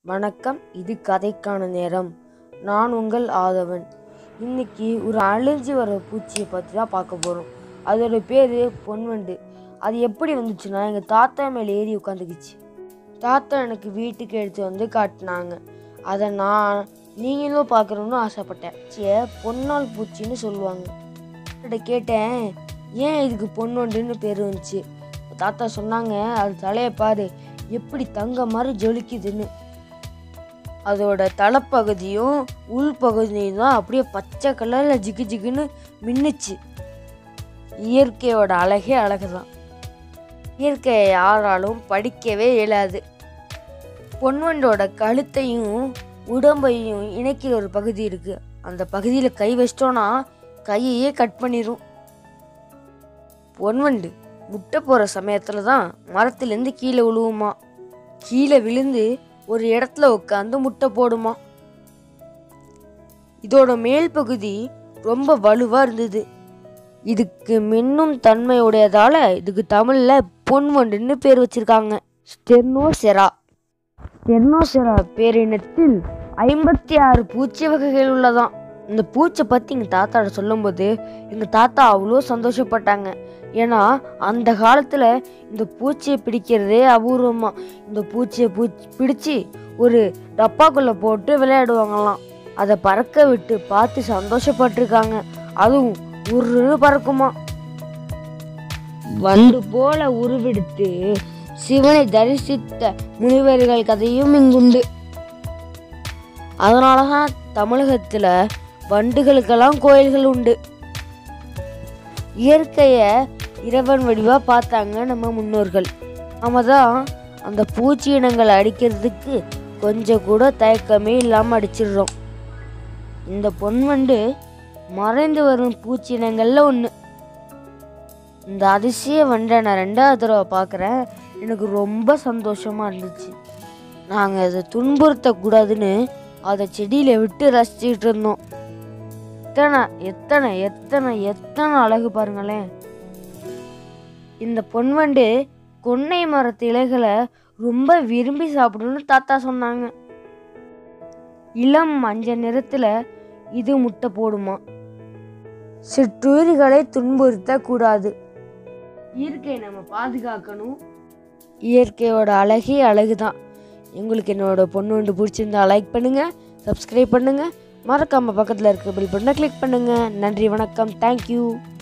வணக்கம். இது கதைக்கான நேரம். நான் உங்கள் ஆதவன். இன்னைக்கு ஒரு அழிஞ்சு வர பூச்சியை பற்றி தான் பார்க்க போகிறோம். அதோட பேர் பொன்வண்டு. அது எப்படி வந்துச்சுன்னா, எங்கள் தாத்தா மேலே ஏறி உட்காந்துக்குச்சு. தாத்தா எனக்கு வீட்டுக்கு எடுத்து வந்து காட்டினாங்க. அதை நீங்களும் பார்க்கணுன்னு ஆசைப்பட்டேன். பொன்னால் பூச்சின்னு சொல்லுவாங்க. கேட்டேன், ஏன் இதுக்கு பொன்வண்டுன்னு பேர் வந்துச்சு? தாத்தா சொன்னாங்க, அது தலையை பாரு எப்படி தங்க மாதிரி ஜொலிக்குதுன்னு. அதோட தலைப்பகுதியும் உள்பகுதியும் தான் அப்படியே பச்சை கலரில் ஜிகு ஜிகுன்னு மின்னுச்சு. இயற்கையோட அழகே அழகுதான். இயற்கையை யாராலும் படிக்கவே இயலாது. பொன்வண்டோட கழுத்தையும் உடம்பையும் இணைக்கிற ஒரு பகுதி இருக்கு. அந்த பகுதியில் கை வச்சிட்டோன்னா கையையே கட் பண்ணிடும். பொன்வண்டு முட்டை போகிற சமயத்தில் தான் மரத்துலேருந்து கீழே விழுவுமா. கீழே விழுந்து ஒரு இடத்துல உட்காந்து முட்டை போடுமா. இதோட மேல் பகுதி ரொம்ப வலுவாக இருந்தது. இதுக்கு மின்னும் தன்மையுடையதால இதுக்கு தமிழில் பொன்வண்டுன்னு பேர் வச்சிருக்காங்க. ஸ்டெர்னோசெரா பேரினத்தில் 56 பூச்சி வகைகள் உள்ளதாம். இந்த பூச்சை பற்றி எங்கள் தாத்தாட்ட சொல்லும்போது எங்கள் தாத்தா அவ்வளோ சந்தோஷப்பட்டாங்க. ஏன்னா அந்த காலத்தில் இந்த பூச்சியை பிடிக்கிறதே அபூர்வமாக. இந்த பூச்சியை பிடிச்சி ஒரு டப்பாக்குள்ளே போட்டு விளையாடுவாங்களாம். அதை பறக்க விட்டு பார்த்து சந்தோஷப்பட்டிருக்காங்க. அதுவும் உருன்னு பறக்குமா. வண்டு போல உருவெடுத்து சிவனை தரிசித்த முனிவர்கள் கதையும் இங்குண்டு. அதனால தான் தமிழகத்தில் வண்டுகளுக்கெல்லாம் கோயில்கள் உண்டு. இயற்கையை இறைவன் வடிவாக பார்த்தாங்க நம்ம முன்னோர்கள். நாம தான் அந்த பூச்சி இனங்களை அடிக்கிறதுக்கு கொஞ்சம் கூட தயக்கமே இல்லாமல் அடிச்சிடுறோம். இந்த பொன்வண்டு மறைந்து வரும் பூச்சி இனங்களில் ஒன்று. இந்த அதிசய வண்டை நான் 2வது தடவை பார்க்குறேன். எனக்கு ரொம்ப சந்தோஷமாக இருந்துச்சு. நாங்கள் அதை துன்புறுத்தக்கூடாதுன்னு அதை செடியில் விட்டு ரசிச்சுட்டு இருந்தோம். எத்தனை எத்தனை எத்தனை அழகு பாருங்களேன். இந்த பொன்வண்டு கொன்னை மரத்து இலைகளை ரொம்ப விரும்பி சாப்பிடணும்னு தாத்தா சொன்னாங்க. இளம் மஞ்சள் நிறத்தில் இது முட்டை போடுமா. சிற்றுயிர்களை துன்புறுத்த கூடாது. இயற்கையை நம்ம பாதுகாக்கணும். இயற்கையோட அழகே அழகுதான். உங்களுக்கு என்னோட பொன்வண்டு பிடிச்சிருந்தா லைக் பண்ணுங்க, சப்ஸ்கிரைப் பண்ணுங்க, மறக்காம பக்கத்தில் இருக்க பெல் பட்டனை கிளிக் பண்ணுங்க. நன்றி, வணக்கம், தேங்க்யூ.